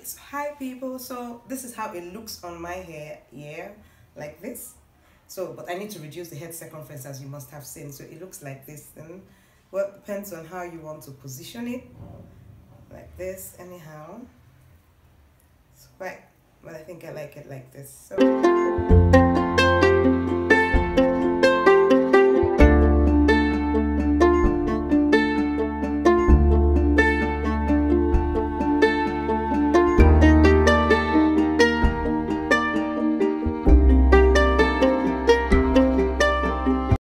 So hi people, so this is how it looks on my hair, yeah, like this. So but I need to reduce the head circumference, as you must have seen, so it looks like this. And well, it depends on how you want to position it, like this anyhow. It's quite, but I think I like it like this. So